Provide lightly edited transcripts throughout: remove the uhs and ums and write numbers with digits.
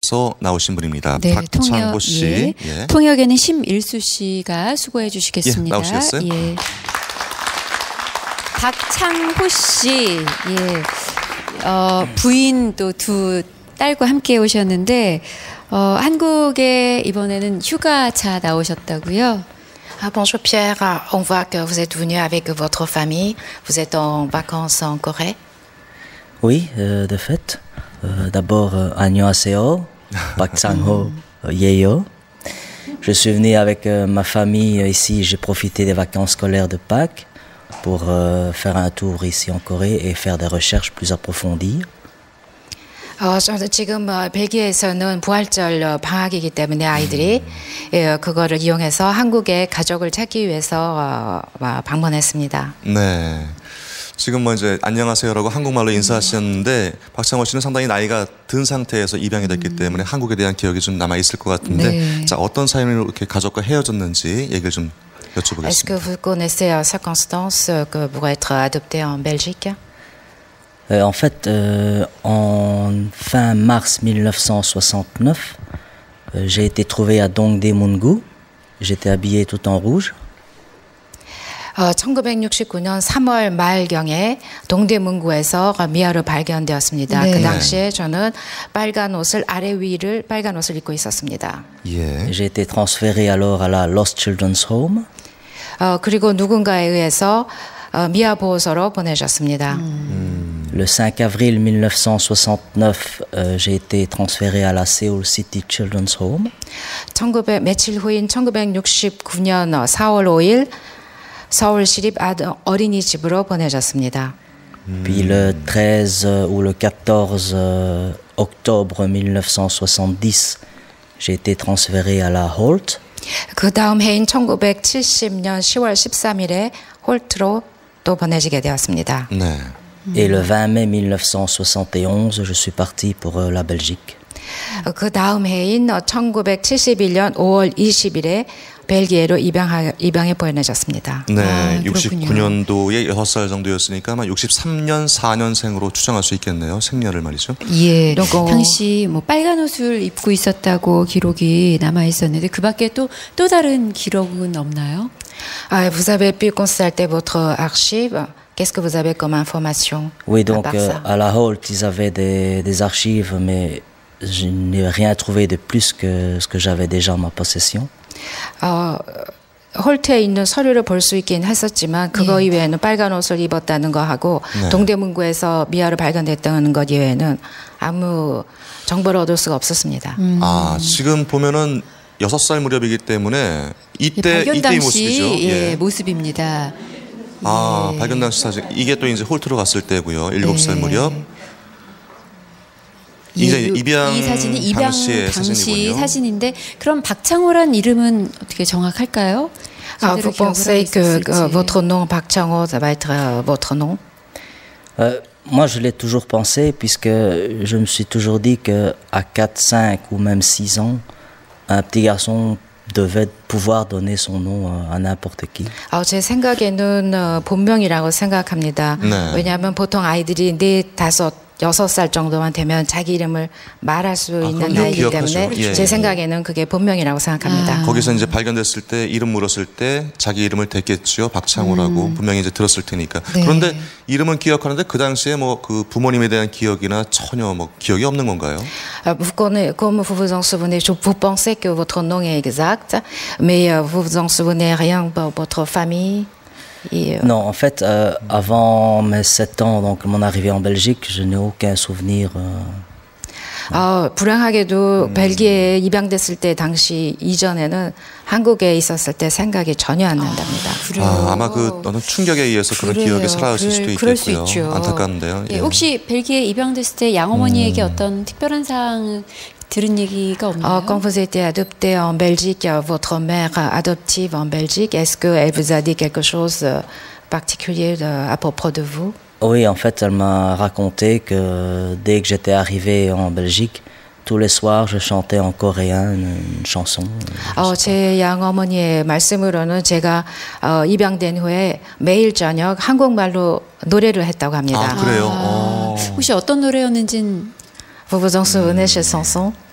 통역에서 나오신 분입니다. 네, 박창호 씨. 예. 통역에는 심일수 씨가 수고해 주시겠습니다. 예, 나오시겠어요? 예. 박창호 씨, 예. 부인 또 두 딸과 함께 오셨는데 한국에 이번에는 휴가차 나오셨다고요? Ah, bonjour Pierre, on voit que vous êtes venu avec votre famille. Vous êtes en vacances en Corée? Oui, de fait. D'abord, 안녕하세요, Park Sang-ho, Yeyo. Je suis venu avec ma famille ici. J'ai profité des vacances scolaires de Pâques pour faire un tour ici en Corée et faire des recherches plus approfondies. 저는 지금 벨기에에서는 부활절 방학이기 때문에 아이들이 그거를 이용해서 한국에 가족을 찾기 위해서 방문했습니다. 네. 지금 뭐 이제 안녕하세요라고 한국말로 인사하셨는데 박창호 씨는 상당히 나이가 든 상태에서 입양이 됐기 때문에 한국에 대한 기억이 좀 남아 있을 것 같은데 네. 자 어떤 사연으로 이렇게 가족과 헤어졌는지 얘기를 좀 여쭤보겠습니다. Est-ce que vous connaissez circonstances que pour être adopté en Belgique? En fait, en fin mars 1969, j'ai été trouvé à Dongdaemun-gu. J'étais habillé tout en rouge. 1969년 3월 말경에 동대문구에서 미아로 발견되었습니다. 네. 그 당시에 저는 빨간 옷을 아래 위를 빨간 옷을 입고 있었습니다. 예. J'ai été transféré alors à la Lost Children's Home. 그리고 누군가에 의해서 미아 보호소로 보내졌습니다. Le 5 avril 1969, j'ai été transféré à la Seoul City Children's Home. 며칠 후인 1969년 4월 5일 서울시립 어린이집으로 보내졌습니다. Puis le 13 ou le 14 octobre 1970, j'ai été transféré à la Holt. 그 다음 해인 1970년 10월 13일에 홀트로 또 보내지게 되었습니다. 네. Et le 20 mai 1971, je suis parti pour la Belgique. 그 다음 해인 1971년 5월 20일에 벨기에로 입양해 보내졌습니다. 네, 그렇군요. 69년도에 6살 정도였으니까 아마 63년 4년생으로 추정할 수 있겠네요. 생년을 말이죠. 예. 당시 뭐 빨간 옷을 입고 있었다고 기록이 남아 있었는데 그 밖에 또 다른 기록은 없나요? Vous avez pu consulter votre archive. Qu'est-ce que vous avez comme information? Oui, donc à part ça? à la Holt, ils avaient des archives, mais je n'ai rien trouvé de plus que ce que j'avais déjà en ma possession. 홀트에 있는 서류를 볼 수 있긴 했었지만 그거 이외에는 빨간 옷을 입었다는 거하고 동대문구에서 미아로 발견됐다는 것 이외에는 아무 정보를 얻을 수가 없었습니다. 지금 보면은 6살 무렵이기 때문에 이때의 발견 당시 모습이죠. 예, 모습입니다. 발견 당시 사진 이게 또 이제 홀트로 갔을 때고요. 7살 무렵. 이제 입양 이 사진이 입양 당시의 당시 사진이군요. 사진인데 그럼 박창호란 이름은 어떻게 정확할까요? Vous pensez que votre nom, Park Chang-ho, ça va être votre nom? Moi, je l'ai toujours pensé, puisque je me suis toujours dit qu'à 4, 5 ou même 6 ans, un petit garçon devait pouvoir donner son nom à n'importe qui. 제 생각에는 본명이라고 생각합니다. 네. 왜냐하면 보통 아이들이 4, 5, 6살 정도만 되면 자기 이름을 말할 수 있는 그럼요. 나이이기 기억하죠. 때문에 예, 제 예. 생각에는 그게 본명이라고 생각합니다. 거기서 이제 발견됐을 때 이름 물었을 때 자기 이름을 댔겠죠. 박창호라고 분명히 이제 들었을 테니까. 네. 그런데 이름은 기억하는데 그 당시에 뭐 그 부모님에 대한 기억이나 전혀 뭐 기억이 없는 건가요? Comme vous vous en souvenez, vous pensez que votre nom est exact, mais vous vous en souvenez rien pour votre famille? Non, en fait, avant mes 7 ans, donc mon arrivée en Belgique, je n'ai aucun souvenir. 불행하게도 벨기에에 입양됐을 때 당시 이전에는 한국에 있었을 때 생각이 전혀 안 난답니다. 아마 그 어떤 충격에 의해서 그런 그래요. 기억이 사라질 수도 그럴 수 있겠고요. 있죠. 안타까운데요. 예, 혹시 벨기에 입양됐을 때 양어머니에게 어떤 특별한 사항 들은 얘기가 없나요? Quand vous étiez adopté en Belgique, votre mère adoptive en Belgique, est-ce qu'elle vous a dit quelque chose de particulier à propos de vous? Oui, en fait, elle m'a raconté que dès que j'étais arrivé en Belgique, tous les soirs, je chantais en coréen une chanson. 제 양어머니의 말씀으로는 제가 입양된 후에 매일 저녁 한국말로 노래를 했다고 합니다. 그래요? 혹시 어떤 노래였는지는 Vous vous en souvenez cette chanson?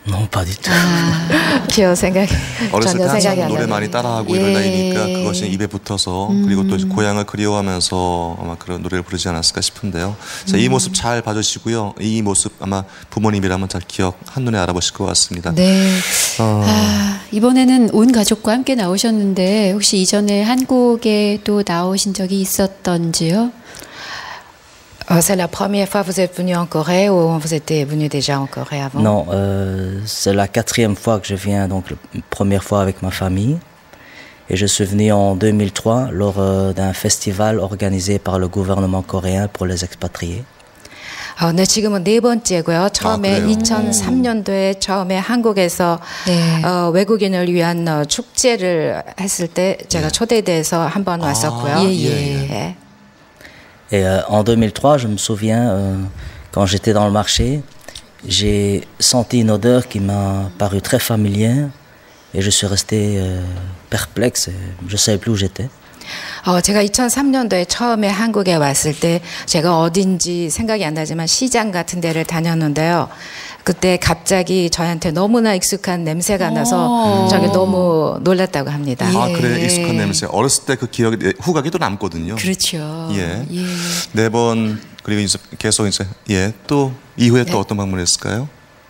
Non, pas du tout. 기억 생각이 어렸을 때 전혀 생각이 항상 안 노래 나요. 많이 따라하고 이런 나이니까 그것이 입에 붙어서 그리고 또 고향을 그리워하면서 아마 그런 노래를 부르지 않았을까 싶은데요. 자, 이 모습 잘 봐주시고요. 이 모습 아마 부모님이라면 잘 기억 한눈에 알아보실 것 같습니다. 네. 이번에는 온 가족과 함께 나오셨는데 혹시 이전에 한국에 또 나오신 적이 있었던지요? C'est la première fois que vous êtes venu en Corée ou vous étiez venu déjà en Corée avant? Non, c'est la 4e fois que je viens, donc la première fois avec ma famille. Et je suis venu en 2003 lors d'un festival organisé par le gouvernement coréen pour les expatriés. 네, 지금은 네 번째고요. 처음에 그래요? 2003년도에 처음에 한국에서 네. 외국인을 위한 축제를 했을 때 제가 초대돼서 한 번 왔었고요. 예. Et en 2003, je me souviens, quand j'étais dans le marché, j'ai senti une odeur qui m'a paru très familière et je suis resté perplexe, je ne savais plus où j'étais. 제가 2003년도에 처음에 한국에 왔을 때 제가 어딘지 생각이 안 나지만 시장 같은 데를 다녔는데요. 그때 갑자기 저한테 너무나 익숙한 냄새가 나서 저게 너무 놀랐다고 합니다. 아, 그래 익숙한 냄새. 어렸을 때 그 기억이 후각이 또 남거든요. 그렇죠. 예. 네 번 그리고 이제 계속 이제 또 이후에 또 어떤 방문했을까요?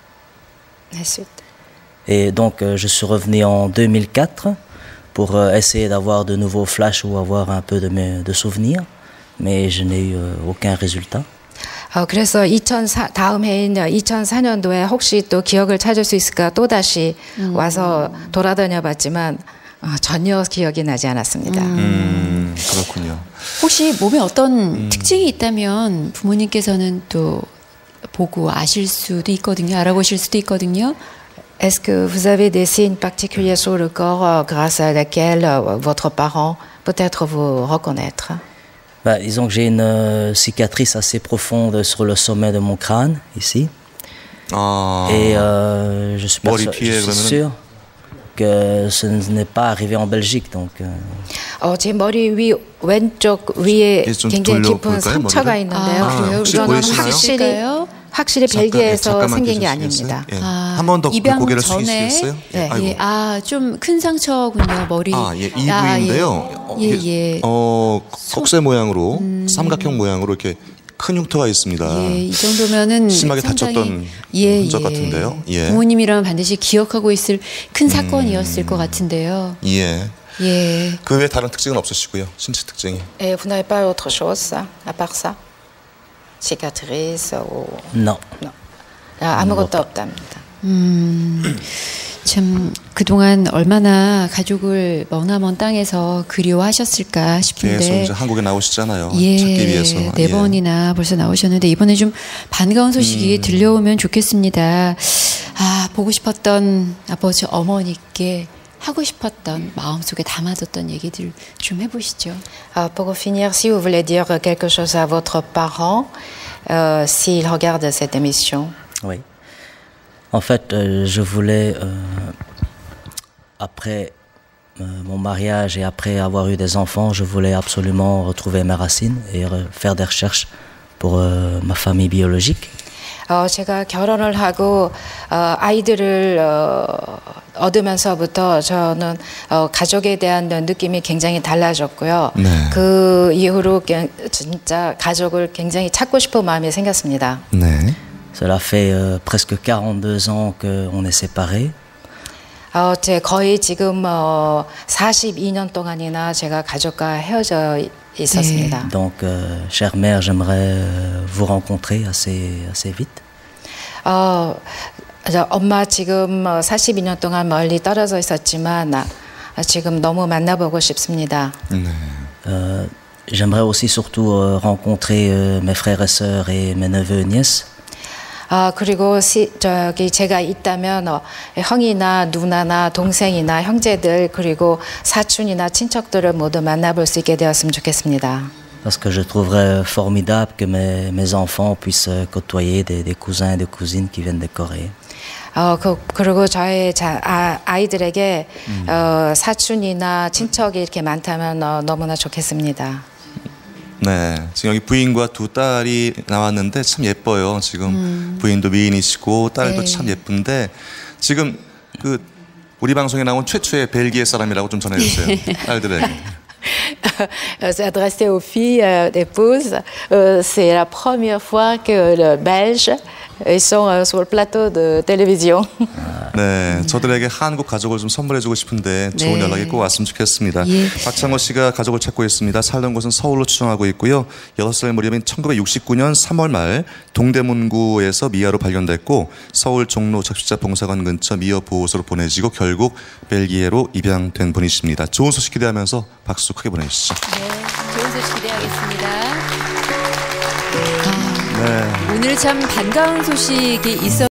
Et donc je suis revenu en 2004 pour essayer d'avoir de nouveaux flashs ou avoir un peu de souvenirs, mais je n'ai eu aucun résultat. 그래서 다음 해인 2004년도에 혹시 또 기억을 찾을 수 있을까 또 다시 와서 돌아다녀 봤지만 전혀 기억이 나지 않았습니다. 그렇군요. 혹시 몸에 어떤 특징이 있다면 부모님께서는 또 보고 아실 수도 있거든요. 알아보실 수도 있거든요. Est-ce que vous avez des signes particuliers sur le corps grâce à lesquels votre parent peut-être vous reconnaître? Bah, disons que j'ai une cicatrice assez profonde sur le sommet de mon crâne, ici. Et je suis sûr que ce n'est pas arrivé en Belgique. Donc, 제 머리 위 왼쪽 위에 굉장히 깊은 상처가 있는데요. 이거는 확실히 벨기에에서 생긴 게 아닙니다. 한 번 더 고개를 숙이시겠어요? 좀 큰 상처군요. 머리. 이 부위인데요. 꺽쇠 모양으로 삼각형 모양으로 이렇게 큰 흉터가 있습니다. 이 정도면은 심하게 다쳤던 흔적 같은데요. 부모님이라면 반드시 기억하고 있을 큰 사건이었을 것 같은데요. 그 외에 다른 특징은 없으시고요. 신체 특징이. Vous n'avez pas autre chose à part ça? cicatrice ou non. 아무것도 없답니다. 참 그동안 얼마나 가족을 머나먼 땅에서 그리워하셨을까 싶은데 계속 이제 한국에 나오시잖아요. 찾기 위해서. 네 번이나 벌써 나오셨는데 이번에 좀 반가운 소식이 들려오면 좋겠습니다. 보고 싶었던 아버지 어머니께 하고 싶었던 마음속에 담아뒀던 얘기들 좀 해보시죠. Pour finir, si vous voulez dire quelque chose à votre parent, s'il regarde cette émission. Oui. En fait, je voulais, après mon mariage et après avoir eu des enfants, je voulais absolument retrouver mes racines et faire des recherches pour ma famille biologique. 제가 결혼을 하고 아이들을 얻으면서부터 저는 가족에 대한 느낌이 굉장히 달라졌고요. 그 이후로 진짜 가족을 굉장히 찾고 싶은 마음이 생겼습니다. Cela fait presque 42 ans qu'on est séparés. 거의 지금 42년 동안이나 제가 가족과 헤어져 있었습니다. Donc, chère mère, j'aimerais vous rencontrer assez vite. 엄마 지금 42년 동안 멀리 떨어져 있었지만 지금 너무 만나보고 싶습니다. J'aimerais aussi surtout rencontrer mes frères et sœurs et mes neveux et nièces. 그리고 제가 있다면 형이나 누나나 동생이나 형제들 그리고 사촌이나 친척들을 모두 만나볼 수 있게 되었으면 좋겠습니다. Parce que je trouverais formidable que mes enfants puissent côtoyer des cousins et des cousines qui viennent de Corée. 그리고 저의 아이들에게 사촌이나 친척이 이렇게 많다면 너무나 좋겠습니다. 네, 지금 여기 부인과 두 딸이 나왔는데 참 예뻐요. 지금 부인도 미인이시고 딸도 네. 참 예쁜데 지금 그 우리 방송에 나온 최초의 벨기에 사람이라고 좀 전해주세요. 딸들에게. C'est adressé aux filles d'épouses. C'est la première fois que les Belges ils sont sur le plateau de télévision. 네, 저들에게 한국 가족을 좀 선물해주고 싶은데 좋은 네. 연락이 꼭 왔으면 좋겠습니다. 예. 박창호 씨가 가족을 찾고 있습니다. 살던 곳은 서울로 추정하고 있고요. 6살 무렵인 1969년 3월 말 동대문구에서 미아로 발견됐고 서울 종로 적십자 봉사관 근처 미아 보호소로 보내지고 결국 벨기에로 입양된 분이십니다. 좋은 소식 기대하면서 박수 크게 보내주시죠. 네, 좋은 소식 기대하겠습니다. 아, 오늘 참 반가운 소식이 있어.